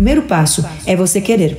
primeiro passo é você querer.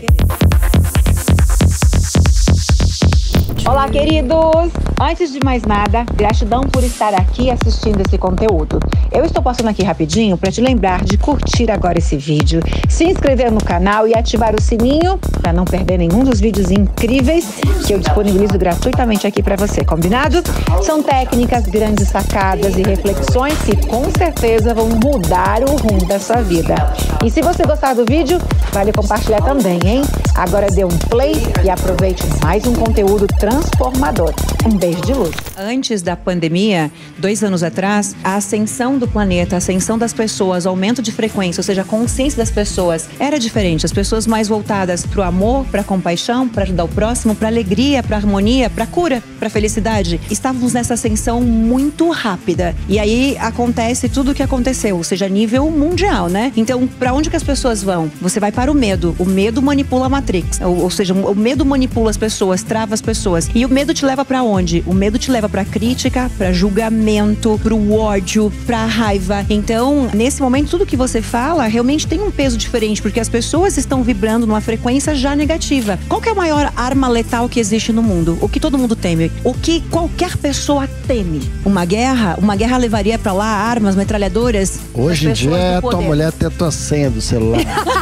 Olá, queridos! Antes de mais nada, gratidão por estar aqui assistindo esse conteúdo. Eu estou passando aqui rapidinho para te lembrar de curtir agora esse vídeo, se inscrever no canal e ativar o sininho para não perder nenhum dos vídeos incríveis que eu disponibilizo gratuitamente aqui para você, combinado? São técnicas, grandes sacadas e reflexões que com certeza vão mudar o rumo da sua vida. E se você gostar do vídeo, vale compartilhar também, hein? Agora dê um play e aproveite mais um conteúdo transformador. Um beijo de luz. Antes da pandemia, 2 anos atrás, a ascensão do planeta, a ascensão das pessoas, o aumento de frequência, ou seja, a consciência das pessoas era diferente. As pessoas mais voltadas para o amor, para a compaixão, para ajudar o próximo, para a alegria, para a harmonia, para a cura, para a felicidade. Estávamos nessa ascensão muito rápida. E aí acontece tudo o que aconteceu, ou seja, a nível mundial, né? Então, para onde que as pessoas vão? Você vai para o medo. O medo manipula a Matrix. Ou seja, o medo manipula as pessoas, trava as pessoas. E o medo te leva para onde? O medo te leva para crítica, para julgamento, para o ódio, para a raiva. Então, nesse momento, tudo que você fala realmente tem um peso diferente, porque as pessoas estão vibrando numa frequência já negativa. Qual que é a maior arma letal que existe no mundo? O que todo mundo teme? O que qualquer pessoa teme? Uma guerra? Uma guerra levaria para lá armas, metralhadoras? Hoje em dia é a tua mulher ter a tua senha do celular.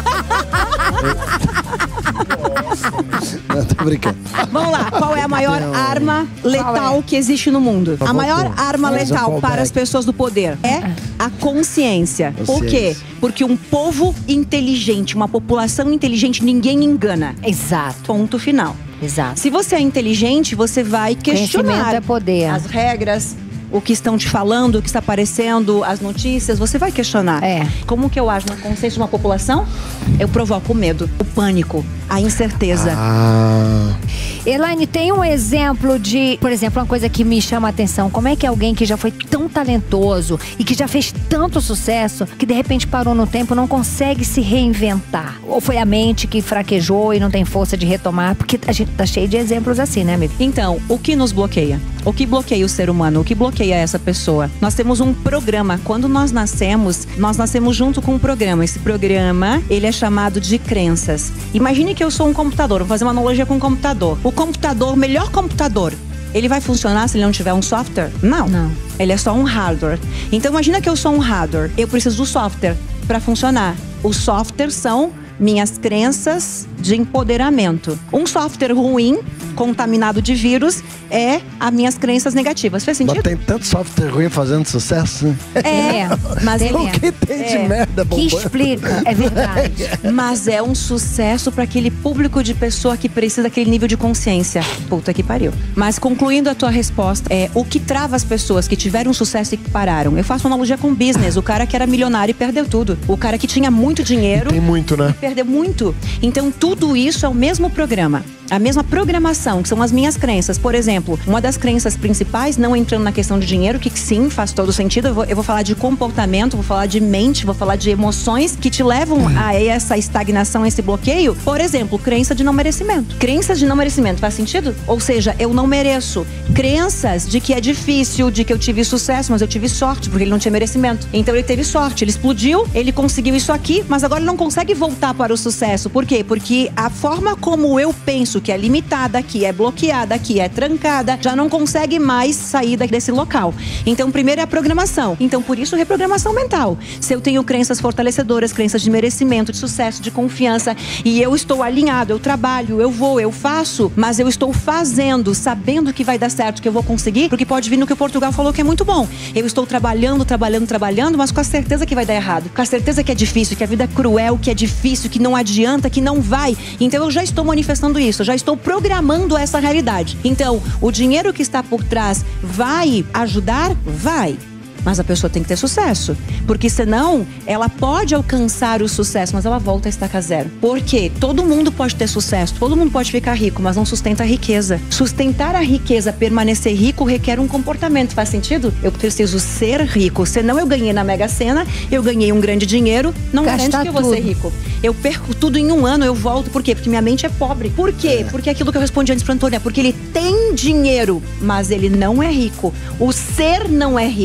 Não, tô brincando. Vamos lá, qual é a maior arma letal que existe no mundo? A maior arma letal para as pessoas do poder é a consciência. Por quê? Porque um povo inteligente, uma população inteligente, ninguém engana. Exato. Ponto final. Exato. Se você é inteligente, você vai questionar Conhecimento é poder. as regras, o que estão te falando, o que está aparecendo, as notícias, você vai questionar. Como que eu ajo na consciência de uma população? Eu provoco o medo, o pânico, a incerteza. Elaine, tem um exemplo de, por exemplo, uma coisa que me chama a atenção. Como é que alguém que já foi tão talentoso e que já fez tanto sucesso, que de repente parou no tempo, não consegue se reinventar? Ou foi a mente que fraquejou e não tem força de retomar? Porque a gente tá cheio de exemplos assim, né, amigo? Então, o que nos bloqueia? O que bloqueia o ser humano? O que bloqueia essa pessoa? Nós temos um programa. Quando nós nascemos junto com um programa. Esse programa, ele é chamado de crenças. Imagine que eu sou um computador. Vou fazer uma analogia com um computador. O computador, o melhor computador, ele vai funcionar se ele não tiver um software? Não. Ele é só um hardware. Então imagina que eu sou um hardware. Eu preciso do software para funcionar. Os softwares são minhas crenças de empoderamento. Um software ruim, contaminado de vírus, é as minhas crenças negativas. Faz sentido? Mas tem tanto software ruim fazendo sucesso, né? Mas o que tem de merda bombando? Que explica, é verdade. Mas é um sucesso para aquele público de pessoa que precisa daquele nível de consciência. Puta que pariu. Mas concluindo a tua resposta, o que trava as pessoas que tiveram sucesso e que pararam? Eu faço uma analogia com business. O cara que era milionário e perdeu tudo. O cara que tinha muito dinheiro. Tem muito, né? Perdeu muito. Então tudo isso é o mesmo programa. A mesma programação, que são as minhas crenças. Por exemplo, uma das crenças principais, não entrando na questão de dinheiro, que sim, faz todo sentido. Eu vou falar de comportamento, vou falar de mente, vou falar de emoções que te levam a essa estagnação, a esse bloqueio. Por exemplo, crença de não merecimento. Crenças de não merecimento, faz sentido? Ou seja, eu não mereço. Crenças de que é difícil, de que eu tive sucesso, mas eu tive sorte, porque ele não tinha merecimento. Então ele teve sorte, ele explodiu, ele conseguiu isso aqui, mas agora ele não consegue voltar para o sucesso. Por quê? Porque a forma como eu penso, que é limitada, que é bloqueada, que é trancada, já não consegue mais sair desse local. Então, primeiro é a programação. Então, por isso, reprogramação mental. Se eu tenho crenças fortalecedoras, crenças de merecimento, de sucesso, de confiança, e eu estou alinhado, eu trabalho, eu vou, eu faço, mas eu estou fazendo, sabendo que vai dar certo, que eu vou conseguir, porque pode vir no que o Portugal falou que é muito bom. Eu estou trabalhando, mas com a certeza que vai dar errado, com a certeza que é difícil, que a vida é cruel, que é difícil, que não adianta, que não vai. Então, eu já estou manifestando isso, eu já estou programando essa realidade. Então, o dinheiro que está por trás vai ajudar? Vai. Mas a pessoa tem que ter sucesso. Porque senão, ela pode alcançar o sucesso, mas ela volta a estaca zero. Por quê? Todo mundo pode ter sucesso, todo mundo pode ficar rico, mas não sustenta a riqueza. Sustentar a riqueza, permanecer rico, requer um comportamento. Faz sentido? Eu preciso ser rico. Senão eu ganhei na Mega Sena, eu ganhei um grande dinheiro, não garante que eu vou ser rico. Eu perco tudo em um ano, eu volto. Por quê? Porque minha mente é pobre. Por quê? Porque aquilo que eu respondi antes para Antônio é porque ele tem dinheiro, mas ele não é rico. O ser não é rico.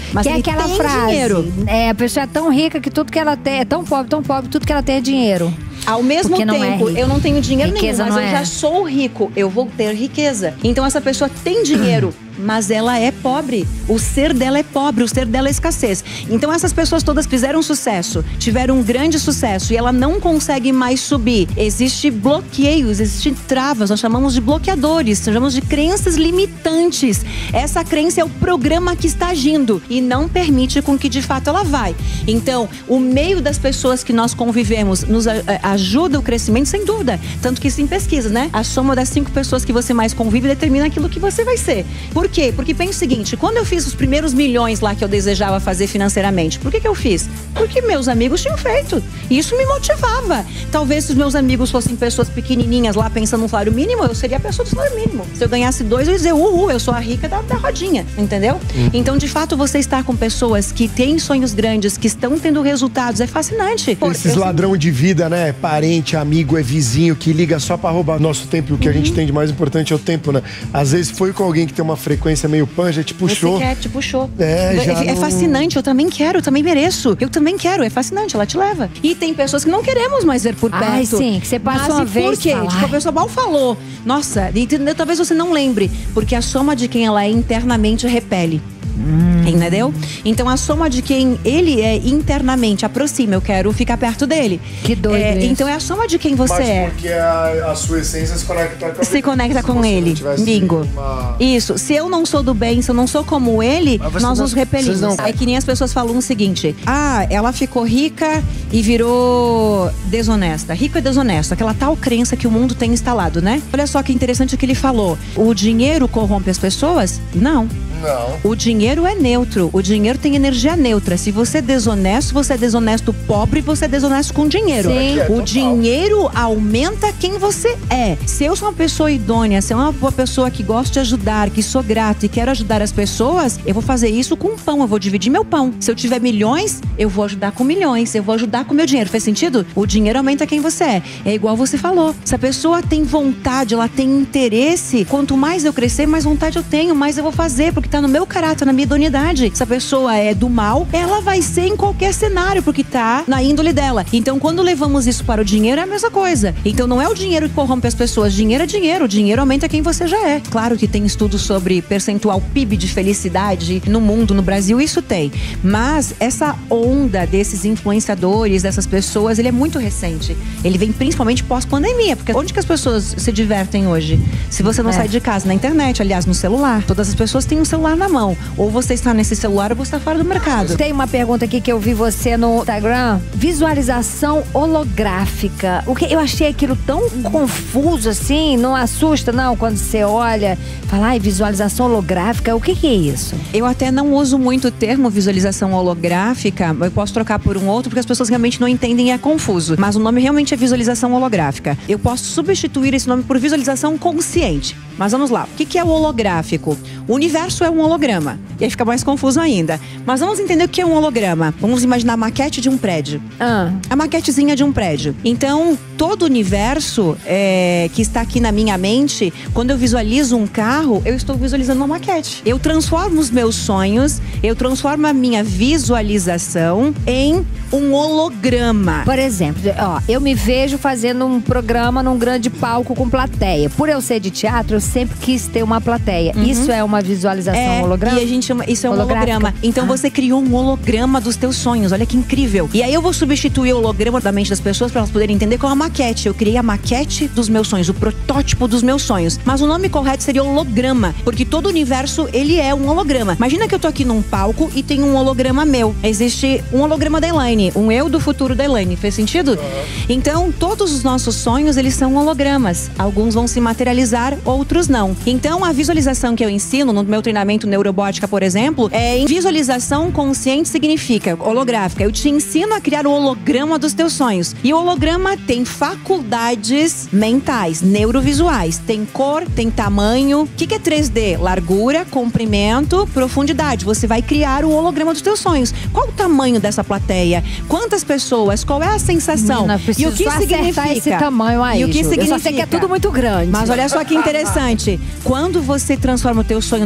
Mas que é ele aquela tem frase. dinheiro. A pessoa é tão rica que tudo que ela tem, é tão pobre, tudo que ela tem é dinheiro. Ao mesmo Porque não tempo, é eu não tenho dinheiro riqueza nenhum, mas não eu é. já sou rico. Eu vou ter riqueza. Então essa pessoa tem dinheiro, mas ela é pobre. O ser dela é pobre, o ser dela é escassez. Então essas pessoas todas fizeram sucesso, tiveram um grande sucesso e ela não consegue mais subir. Existem bloqueios, existem travas, nós chamamos de bloqueadores, chamamos de crenças limitantes. Essa crença é o programa que está agindo e não permite com que de fato ela vai. Então, o meio das pessoas que nós convivemos nos ajuda o crescimento, sem dúvida. Tanto que isso em pesquisa, né? A soma das 5 pessoas que você mais convive determina aquilo que você vai ser. Por quê? Porque pensa o seguinte, quando eu fiz os primeiros milhões lá que eu desejava fazer financeiramente, por que eu fiz? Porque meus amigos tinham feito. E isso me motivava. Talvez se os meus amigos fossem pessoas pequenininhas lá pensando no salário mínimo, eu seria a pessoa do salário mínimo. Se eu ganhasse 2, eu ia dizer, eu sou a rica da rodinha, entendeu? Então, de fato, você estar com pessoas que têm sonhos grandes, que estão tendo resultados, é fascinante. Esses ladrão de vida, né? Parente, amigo, é vizinho, que liga só pra roubar nosso tempo. O que a gente tem de mais importante é o tempo, né? Às vezes foi com alguém que tem uma frequência meio panja, te puxou. Você quer, te puxou. É fascinante, eu também quero, eu também mereço. Eu também quero, é fascinante, ela te leva. E tem pessoas que não queremos mais ver por perto. Ai, sim, que você passa uma vez por quê? falar. Tipo, a pessoa mal falou. Nossa, talvez você não lembre. Porque a soma de quem ela é internamente repele. Entendeu? Então a soma de quem ele é internamente aproxima, eu quero ficar perto dele. Que doido isso. Então é a soma de quem você Mas é. porque a sua essência se conecta com Se conecta com ele. Bingo. Isso. Se eu não sou do bem, se eu não sou como ele, nós nos repelimos. É que nem as pessoas falam o seguinte: ela ficou rica e virou desonesta. Rico é desonesto. Aquela tal crença que o mundo tem instalado, né? Olha só que interessante o que ele falou. O dinheiro corrompe as pessoas? Não. O dinheiro é neutro, o dinheiro tem energia neutra. Se você é desonesto pobre, você é desonesto com dinheiro. Sim. O dinheiro aumenta quem você é. Se eu sou uma pessoa idônea, se eu sou uma pessoa que gosta de ajudar, que sou grata e quero ajudar as pessoas, eu vou fazer isso com pão, eu vou dividir meu pão. Se eu tiver milhões, eu vou ajudar com milhões, eu vou ajudar com meu dinheiro. Faz sentido? O dinheiro aumenta quem você é. É igual você falou. Se a pessoa tem vontade, ela tem interesse, quanto mais eu crescer, mais vontade eu tenho, mais eu vou fazer, porque tá no meu caráter, na minha idoneidade. Se a pessoa é do mal, ela vai ser em qualquer cenário, porque tá na índole dela. Então, quando levamos isso para o dinheiro, é a mesma coisa. Então, não é o dinheiro que corrompe as pessoas. Dinheiro é dinheiro. O dinheiro aumenta quem você já é. Claro que tem estudos sobre percentual PIB de felicidade no mundo, no Brasil, isso tem. Mas essa onda desses influenciadores, dessas pessoas, ele é muito recente. Ele vem principalmente pós-pandemia, porque onde que as pessoas se divertem hoje? Se você não sai de casa, na internet, aliás, no celular. Todas as pessoas têm um celular na mão. Ou você está nesse celular ou você está fora do mercado. Tem uma pergunta aqui que eu vi você no Instagram. Visualização holográfica. O que eu achei aquilo tão confuso assim, não assusta não quando você olha, fala, visualização holográfica, o que é isso? Eu até não uso muito o termo visualização holográfica, eu posso trocar por um outro porque as pessoas realmente não entendem e é confuso. Mas o nome realmente é visualização holográfica. Eu posso substituir esse nome por visualização consciente. Mas vamos lá, o que é o holográfico? O universo é um holograma. E aí fica mais confuso ainda. Mas vamos entender o que é um holograma. Vamos imaginar a maquete de um prédio. A maquetezinha de um prédio. Então, todo o universo que está aqui na minha mente, quando eu visualizo um carro, eu estou visualizando uma maquete. Eu transformo os meus sonhos, eu transformo a minha visualização em um holograma. Por exemplo, eu me vejo fazendo um programa num grande palco com plateia. Por eu ser de teatro, eu sempre quis ter uma plateia. Isso é uma visualização holograma? E a gente chama, isso é um holograma. Então você criou um holograma dos teus sonhos. Olha que incrível. E aí eu vou substituir o holograma da mente das pessoas para elas poderem entender qual é a maquete. Eu criei a maquete dos meus sonhos, o protótipo dos meus sonhos. Mas o nome correto seria holograma, porque todo o universo, ele é um holograma. Imagina que eu tô aqui num palco e tem um holograma meu. Existe um holograma da Elaine, um eu do futuro da Elaine. Fez sentido? Então, todos os nossos sonhos, eles são hologramas. Alguns vão se materializar, outros não. Então, a visualização que eu ensino no meu treinamento neurobótica, por exemplo, em visualização consciente significa holográfica. Eu te ensino a criar o holograma dos teus sonhos. E o holograma tem faculdades mentais, neurovisuais. Tem cor, tem tamanho. O que é 3D? Largura, comprimento, profundidade. Você vai criar o holograma dos teus sonhos. Qual o tamanho dessa plateia? Quantas pessoas? Qual é a sensação? Menina, e o que significa esse tamanho aí? E o que significa? Eu só sei que é tudo muito grande. Mas olha só que interessante. Quando você transforma o teu sonho num holograma,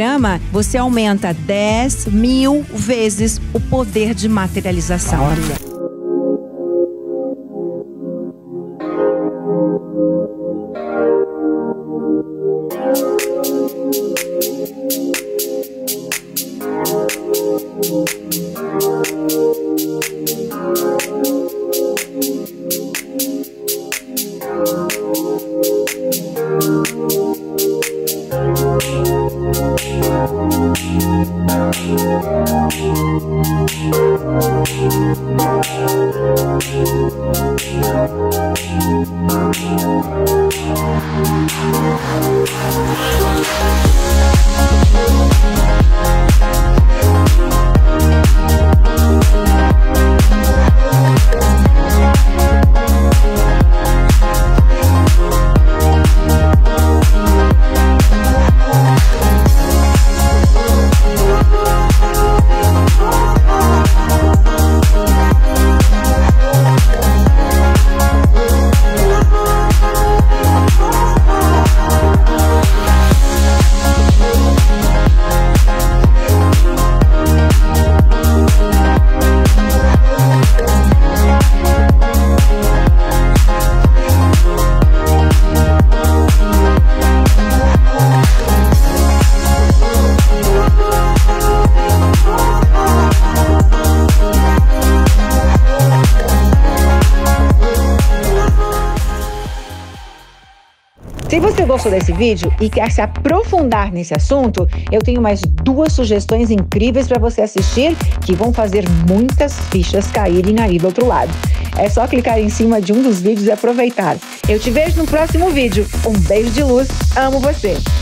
programa, você aumenta 10.000 vezes o poder de materialização. Olha. Se você gostou desse vídeo e quer se aprofundar nesse assunto, eu tenho mais 2 sugestões incríveis para você assistir que vão fazer muitas fichas caírem aí do outro lado. É só clicar em cima de um dos vídeos e aproveitar. Eu te vejo no próximo vídeo. Um beijo de luz, amo você!